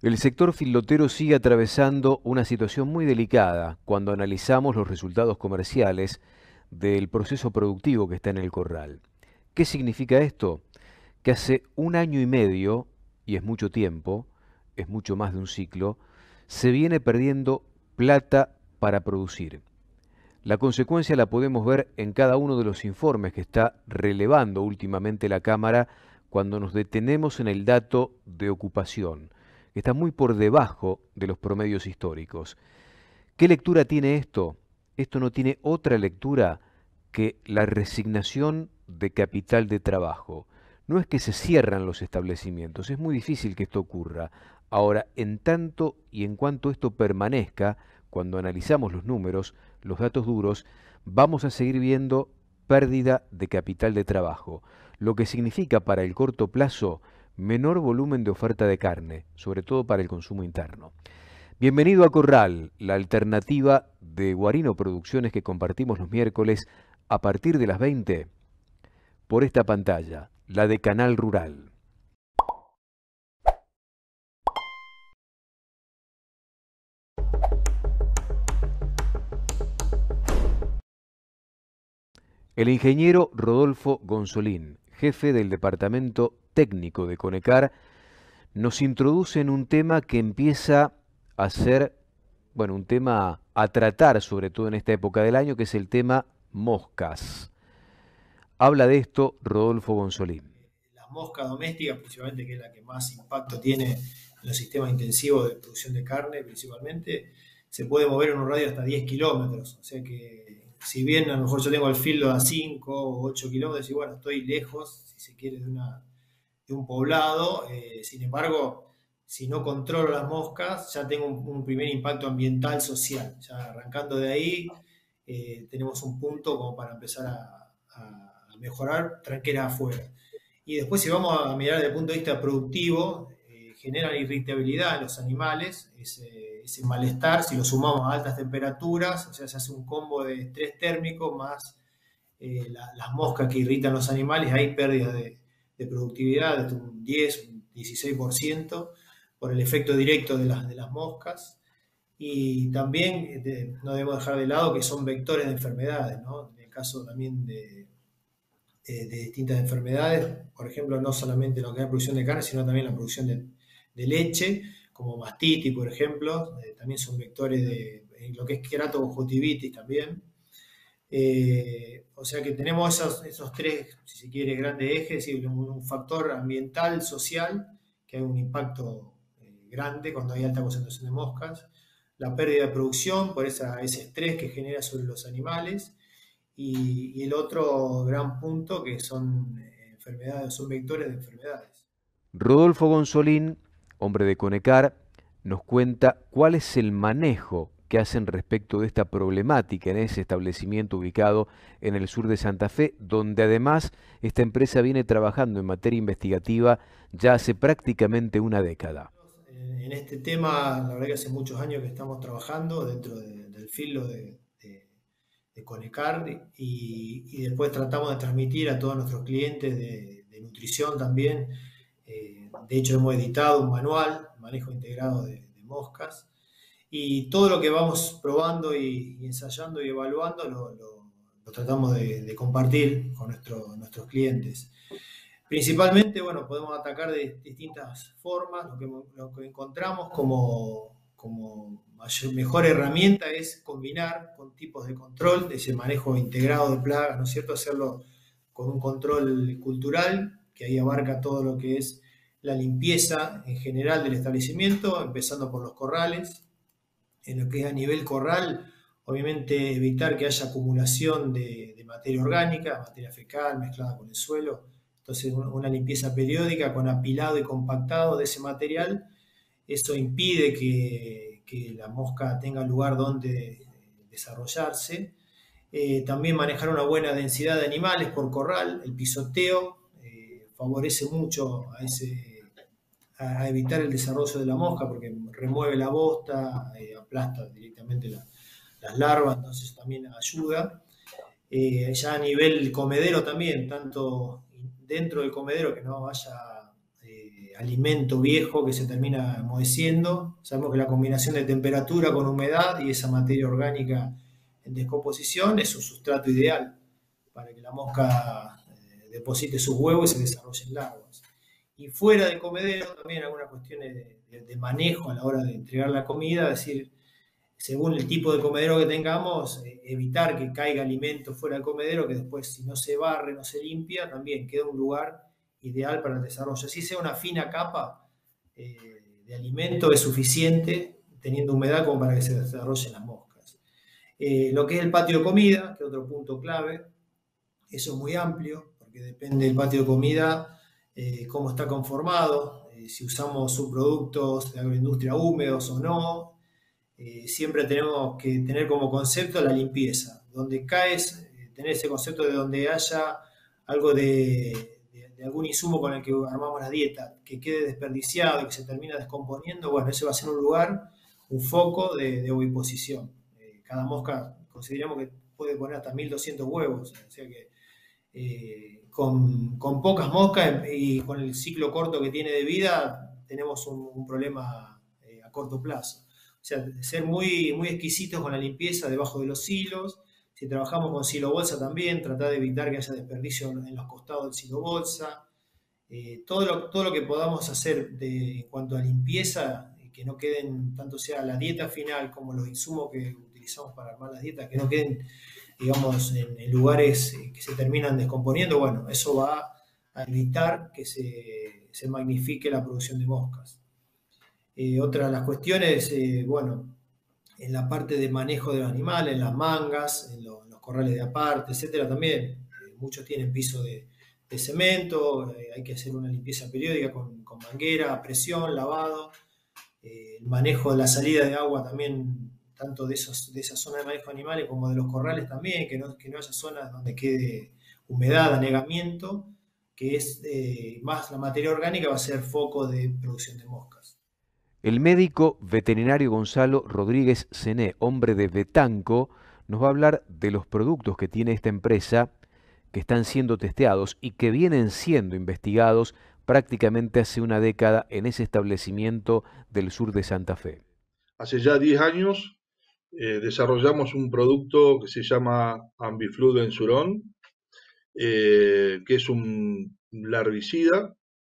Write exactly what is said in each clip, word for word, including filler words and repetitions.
El sector filotero sigue atravesando una situación muy delicada cuando analizamos los resultados comerciales del proceso productivo que está en el corral. ¿Qué significa esto? Que hace un año y medio, y es mucho tiempo, es mucho más de un ciclo, se viene perdiendo plata para producir. La consecuencia la podemos ver en cada uno de los informes que está relevando últimamente la Cámara cuando nos detenemos en el dato de ocupación, que está muy por debajo de los promedios históricos. ¿Qué lectura tiene esto? Esto no tiene otra lectura que la resignación de capital de trabajo. No es que se cierran los establecimientos, es muy difícil que esto ocurra. Ahora, en tanto y en cuanto esto permanezca, cuando analizamos los números, los datos duros, vamos a seguir viendo pérdida de capital de trabajo, lo que significa para el corto plazo menor volumen de oferta de carne, sobre todo para el consumo interno. Bienvenido a Corral, la alternativa de Guarino Producciones que compartimos los miércoles a partir de las veinte por esta pantalla, la de Canal Rural. El ingeniero Rodolfo Gonzolín, jefe del departamento técnico de Conecar, nos introduce en un tema que empieza a ser, bueno, un tema a tratar, sobre todo en esta época del año, que es el tema moscas. Habla de esto Rodolfo Gonzolín. Las moscas domésticas, principalmente, que es la que más impacto tiene en los sistemas intensivos de producción de carne, principalmente, se puede mover en un radio hasta diez kilómetros. O sea que, si bien a lo mejor yo tengo el filo a cinco o ocho kilómetros, y bueno, estoy lejos, si se quiere, de, una, de un poblado, eh, sin embargo, si no controlo las moscas, ya tengo un, un primer impacto ambiental, social. Ya arrancando de ahí, eh, tenemos un punto como para empezar a, a, a mejorar tranqueras afuera. Y después, si vamos a mirar desde el punto de vista productivo, eh, generan irritabilidad en los animales, ese, ese malestar, si lo sumamos a altas temperaturas, o sea, se hace un combo de estrés térmico más eh, la, las moscas que irritan los animales, hay pérdidas de, de productividad de un diez, un dieciséis por ciento por el efecto directo de las, de las moscas. Y también de, no debemos dejar de lado que son vectores de enfermedades, ¿no? En el caso también de de, de distintas enfermedades, por ejemplo, no solamente lo que es la producción de carne, sino también la producción de, de leche, como mastitis, por ejemplo, eh, también son vectores de eh, lo que es queratoconjuntivitis también. Eh, o sea que tenemos esos, esos tres, si se quiere, grandes ejes, y un, un factor ambiental, social, que hay un impacto eh, grande cuando hay alta concentración de moscas, la pérdida de producción por esa, ese estrés que genera sobre los animales, y, y el otro gran punto que son eh, enfermedades, son vectores de enfermedades. Rodolfo Gonzolín, hombre de Conecar, nos cuenta cuál es el manejo que hacen respecto de esta problemática en ese establecimiento ubicado en el sur de Santa Fe, donde además esta empresa viene trabajando en materia investigativa ya hace prácticamente una década. En este tema, la verdad que hace muchos años que estamos trabajando dentro de, del filo de, de, de Conecar, y, y, después tratamos de transmitir a todos nuestros clientes de, de nutrición también. Eh, de hecho, hemos editado un manual, manejo integrado de, de moscas, y todo lo que vamos probando y, y ensayando y evaluando lo, lo, lo tratamos de, de compartir con nuestro, nuestros clientes. Principalmente, bueno, podemos atacar de distintas formas. Lo que, lo que encontramos como, como mayor, mejor herramienta es combinar con tipos de control, de ese manejo integrado de plagas, ¿no es cierto? Hacerlo con un control cultural, que ahí abarca todo lo que es la limpieza en general del establecimiento, empezando por los corrales. En lo que es a nivel corral, obviamente evitar que haya acumulación de, de materia orgánica, materia fecal mezclada con el suelo. Entonces, una limpieza periódica con apilado y compactado de ese material, eso impide que, que la mosca tenga lugar donde desarrollarse. Eh, también manejar una buena densidad de animales por corral, el pisoteo eh, favorece mucho a, ese, a, a evitar el desarrollo de la mosca porque remueve la bosta, eh, aplasta directamente la, las larvas, entonces también ayuda. Eh, ya a nivel comedero también, tanto dentro del comedero que no haya eh, alimento viejo que se termina enmoheciendo. Sabemos que la combinación de temperatura con humedad y esa materia orgánica en descomposición es un sustrato ideal para que la mosca eh, deposite sus huevos y se desarrollen larvas. Y fuera del comedero también algunas cuestiones de, de, de manejo a la hora de entregar la comida, es decir, según el tipo de comedero que tengamos, eh, evitar que caiga alimento fuera del comedero, que después si no se barre, no se limpia, también queda un lugar ideal para el desarrollo. Así sea una fina capa eh, de alimento es suficiente, teniendo humedad como para que se desarrollen las moscas. Eh, lo que es el patio de comida, que es otro punto clave, eso es muy amplio, porque depende del patio de comida, eh, cómo está conformado, eh, si usamos subproductos de agroindustria húmedos o no. Eh, siempre tenemos que tener como concepto la limpieza. Donde caes, eh, tener ese concepto de donde haya algo de, de, de algún insumo con el que armamos la dieta, que quede desperdiciado y que se termina descomponiendo, bueno, ese va a ser un lugar, un foco de, de oviposición. Eh, cada mosca consideramos que puede poner hasta mil doscientos huevos, o sea que eh, con, con pocas moscas y con el ciclo corto que tiene de vida, tenemos un, un problema eh, a corto plazo. O sea, ser muy, muy exquisitos con la limpieza debajo de los silos. Si trabajamos con silo bolsa también, tratar de evitar que haya desperdicio en los costados del silo bolsa. Eh, todo, lo, todo lo que podamos hacer de, en cuanto a limpieza, que no queden, tanto sea la dieta final como los insumos que utilizamos para armar las dietas, que no queden, digamos, en, en lugares que se terminan descomponiendo, bueno, eso va a evitar que se, se magnifique la producción de moscas. Eh, otra de las cuestiones, eh, bueno, en la parte de manejo de los animales, en las mangas, en, lo, en los corrales de aparte, etcétera, también. Eh, muchos tienen piso de, de cemento, eh, hay que hacer una limpieza periódica con, con manguera, presión, lavado. Eh, el manejo de la salida de agua también, tanto de, esos, de esa zona de manejo de animales como de los corrales también, que no, que no haya zonas donde quede humedad, anegamiento, que es eh, más la materia orgánica va a ser foco de producción de moscas. El médico veterinario Gonzalo Rodríguez Cené, hombre de Betanco, nos va a hablar de los productos que tiene esta empresa que están siendo testeados y que vienen siendo investigados prácticamente hace una década en ese establecimiento del sur de Santa Fe. Hace ya diez años eh, desarrollamos un producto que se llama Ambiflu Bensurón, eh, que es un larvicida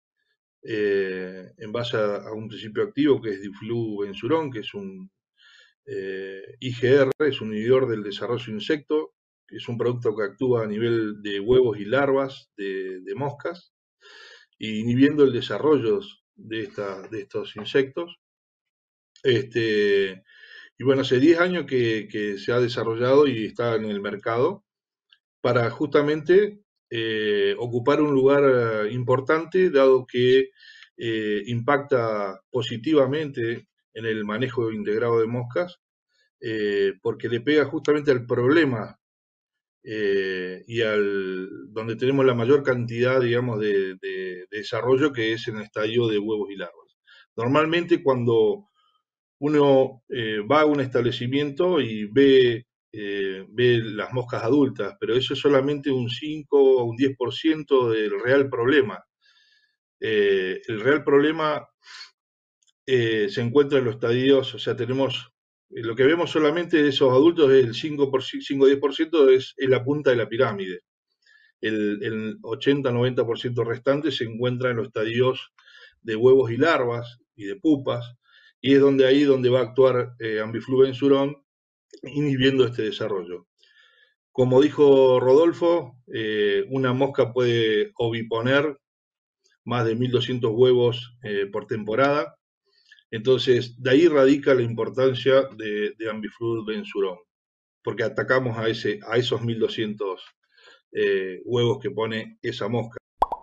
Eh, en base a, a un principio activo que es diflubensurón, que es un eh, I G R, es un inhibidor del desarrollo de insecto, es un producto que actúa a nivel de huevos y larvas de, de moscas, inhibiendo el desarrollo de, esta, de estos insectos. Este, y bueno, hace diez años que, que se ha desarrollado y está en el mercado para justamente Eh, ocupar un lugar eh, importante, dado que eh, impacta positivamente en el manejo integrado de moscas, eh, porque le pega justamente al problema eh, y al donde tenemos la mayor cantidad, digamos, de, de, de desarrollo, que es en el estadio de huevos y larvas. Normalmente cuando uno eh, va a un establecimiento y ve Eh, ve las moscas adultas, pero eso es solamente un cinco o un diez por ciento del real problema. Eh, el real problema eh, se encuentra en los estadios, o sea, tenemos, eh, lo que vemos solamente de esos adultos es el cinco o diez por ciento es, es la punta de la pirámide. El, el ochenta o noventa por ciento restante se encuentra en los estadios de huevos y larvas y de pupas, y es donde ahí donde va a actuar eh, Ambiflu Bensurón, inhibiendo este desarrollo. Como dijo Rodolfo, eh, una mosca puede oviponer más de mil doscientos huevos eh, por temporada. Entonces, de ahí radica la importancia de, de Ambiflu Bensurón, porque atacamos a, ese, a esos mil doscientos eh, huevos que pone esa mosca.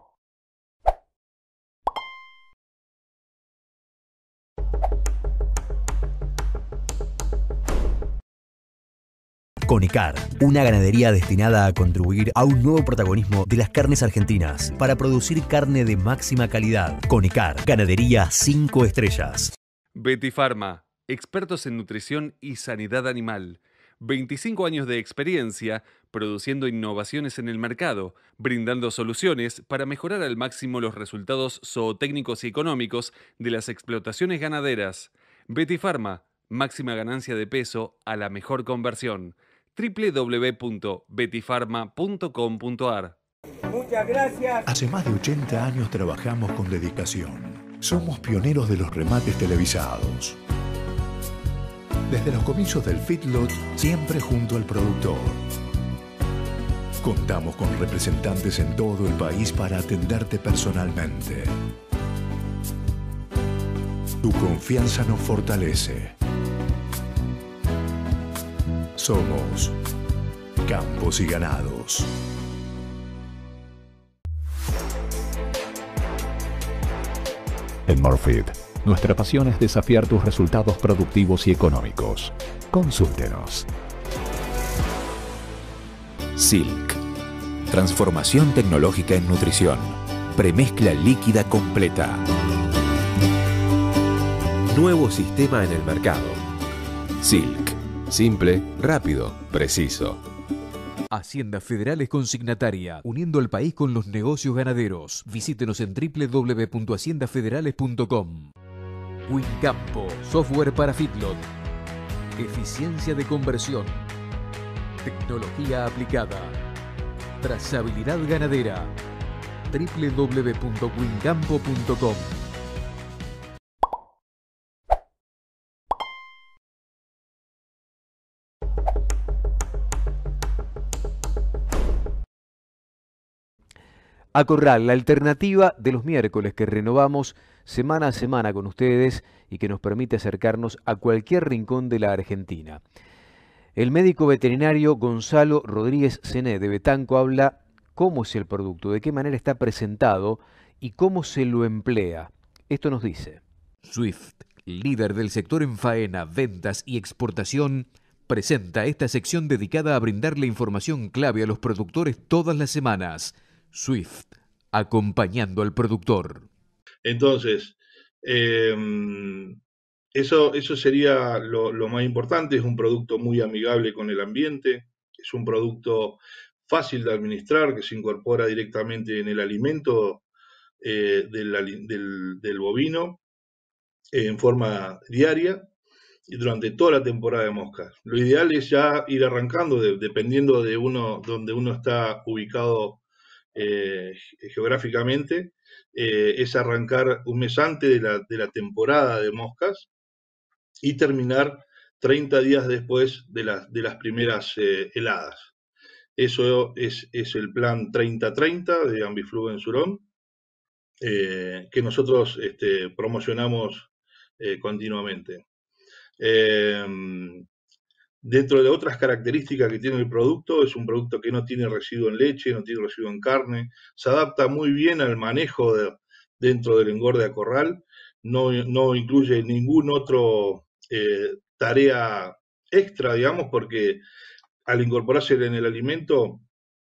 Conicar, una ganadería destinada a contribuir a un nuevo protagonismo de las carnes argentinas para producir carne de máxima calidad. Conicar, ganadería cinco estrellas. Betifarma, expertos en nutrición y sanidad animal. veinticinco años de experiencia produciendo innovaciones en el mercado, brindando soluciones para mejorar al máximo los resultados zootécnicos y económicos de las explotaciones ganaderas. Betifarma, máxima ganancia de peso a la mejor conversión. doble u doble u doble u punto betifarma punto com punto ar. Muchas gracias. Hace más de ochenta años trabajamos con dedicación. Somos pioneros de los remates televisados. Desde los comienzos del feedlot, siempre junto al productor. Contamos con representantes en todo el país para atenderte personalmente. Tu confianza nos fortalece. Somos Campos y Ganados. En Morfit, nuestra pasión es desafiar tus resultados productivos y económicos. Consúltenos. Silk. Transformación tecnológica en nutrición. Premezcla líquida completa. Nuevo sistema en el mercado. Silk. Simple, rápido, preciso. Hacienda Federal es consignataria, uniendo al país con los negocios ganaderos. Visítenos en doble u doble u doble u punto hacienda federales punto com. Wincampo, software para feedlot. Eficiencia de conversión. Tecnología aplicada. Trazabilidad ganadera. doble u doble u doble u punto wincampo punto com. Acorral, la alternativa de los miércoles que renovamos semana a semana con ustedes y que nos permite acercarnos a cualquier rincón de la Argentina. El médico veterinario Gonzalo Rodríguez Cené de Betanco habla cómo es el producto, de qué manera está presentado y cómo se lo emplea. Esto nos dice. Swift, líder del sector en faena, ventas y exportación, presenta esta sección dedicada a brindarle información clave a los productores todas las semanas. Swift, acompañando al productor. Entonces, eh, eso, eso sería lo, lo más importante. Es un producto muy amigable con el ambiente, es un producto fácil de administrar, que se incorpora directamente en el alimento eh, del, del, del bovino eh, en forma diaria y durante toda la temporada de moscas. Lo ideal es ya ir arrancando, de, dependiendo de uno donde uno está ubicado Eh, geográficamente, eh, es arrancar un mes antes de la, de la temporada de moscas y terminar treinta días después de, la, de las primeras eh, heladas. Eso es, es el plan treinta treinta de Ambifluvensurón, eh, que nosotros este, promocionamos eh, continuamente. Eh, Dentro de otras características que tiene el producto, es un producto que no tiene residuo en leche, no tiene residuo en carne, se adapta muy bien al manejo de, dentro del engorde a corral, no, no incluye ningún otro eh, tarea extra, digamos, porque al incorporarse en el alimento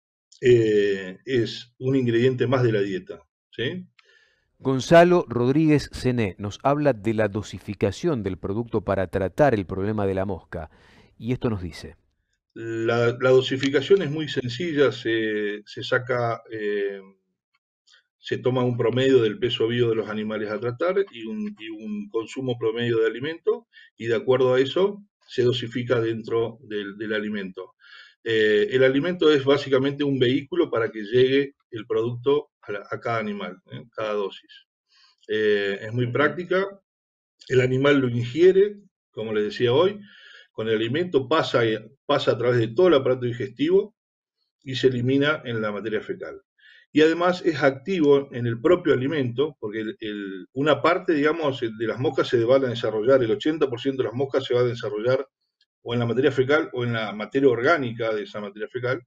eh, es un ingrediente más de la dieta, ¿sí? Gonzalo Rodríguez Cené nos habla de la dosificación del producto para tratar el problema de la mosca. Y esto nos dice. La, la dosificación es muy sencilla, se, se saca, eh, se toma un promedio del peso vivo de los animales a tratar y un, y un consumo promedio de alimento, y de acuerdo a eso se dosifica dentro del, del alimento. Eh, el alimento es básicamente un vehículo para que llegue el producto a, la, a cada animal, ¿eh? Cada dosis. Eh, es muy práctica, el animal lo ingiere, como les decía hoy, con el alimento pasa, pasa a través de todo el aparato digestivo y se elimina en la materia fecal. Y además es activo en el propio alimento, porque el, el, una parte, digamos, de las moscas se van a desarrollar, el ochenta por ciento de las moscas se va a desarrollar o en la materia fecal o en la materia orgánica de esa materia fecal,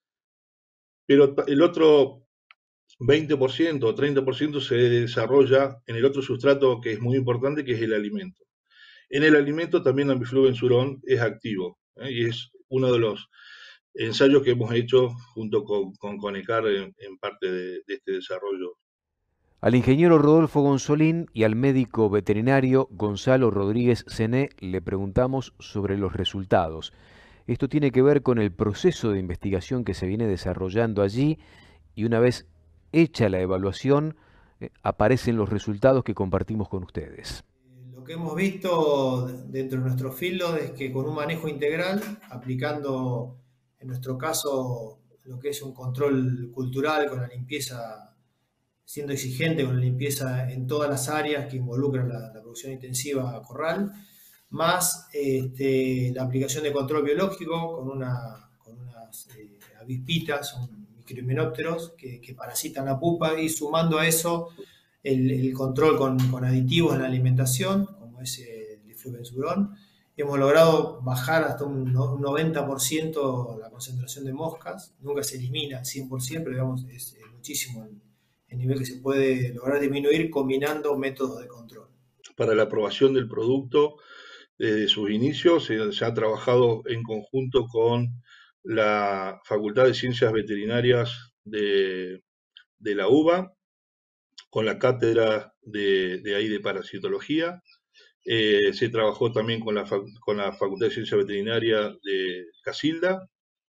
pero el otro veinte por ciento o treinta por ciento se desarrolla en el otro sustrato que es muy importante, que es el alimento. En el alimento también Ambifluvensurón es activo, ¿eh? Y es uno de los ensayos que hemos hecho junto con, con Conecar en, en parte de, de este desarrollo. Al ingeniero Rodolfo Gonzolín y al médico veterinario Gonzalo Rodríguez Cené le preguntamos sobre los resultados. Esto tiene que ver con el proceso de investigación que se viene desarrollando allí y una vez hecha la evaluación, eh, aparecen los resultados que compartimos con ustedes. Lo que hemos visto dentro de nuestro field es que con un manejo integral, aplicando en nuestro caso lo que es un control cultural con la limpieza, siendo exigente con la limpieza en todas las áreas que involucran la, la producción intensiva a corral, más este, la aplicación de control biológico con, una, con unas eh, avispitas, son microhimenópteros que, que parasitan la pupa, y sumando a eso el, el control con, con aditivos en la alimentación, como es el diflubenzuron, hemos logrado bajar hasta un, un noventa por ciento la concentración de moscas. Nunca se elimina al cien por ciento, pero digamos, es, es muchísimo el, el nivel que se puede lograr disminuir combinando métodos de control. Para la aprobación del producto, desde sus inicios, se, se ha trabajado en conjunto con la Facultad de Ciencias Veterinarias de, de la U B A, con la cátedra de, de ahí de parasitología. Eh, se trabajó también con la, con la Facultad de Ciencias Veterinarias de Casilda,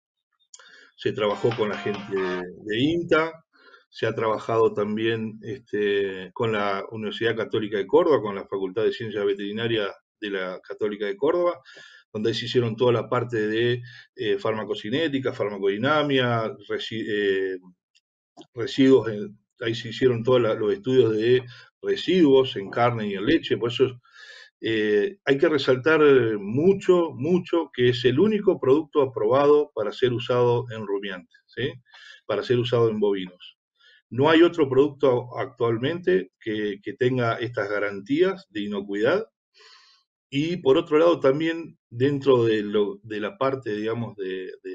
se trabajó con la gente de, de INTA, se ha trabajado también este, con la Universidad Católica de Córdoba, con la Facultad de Ciencias Veterinarias de la Católica de Córdoba, donde se hicieron toda la parte de eh, farmacocinética, farmacodinamia, resi eh, residuos, en, ahí se hicieron todos los estudios de residuos en carne y en leche. Por eso eh, hay que resaltar mucho, mucho que es el único producto aprobado para ser usado en rumiantes, ¿sí? Para ser usado en bovinos. No hay otro producto actualmente que, que tenga estas garantías de inocuidad. Y por otro lado también dentro de, lo, de la parte, digamos, de, de,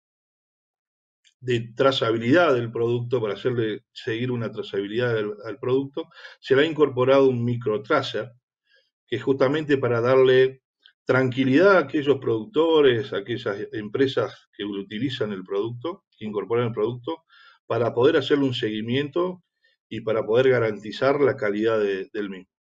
de trazabilidad del producto, para hacerle seguir una trazabilidad al, al producto, se le ha incorporado un microtracer, que es justamente para darle tranquilidad a aquellos productores, a aquellas empresas que utilizan el producto, que incorporan el producto, para poder hacerle un seguimiento y para poder garantizar la calidad de, del mismo.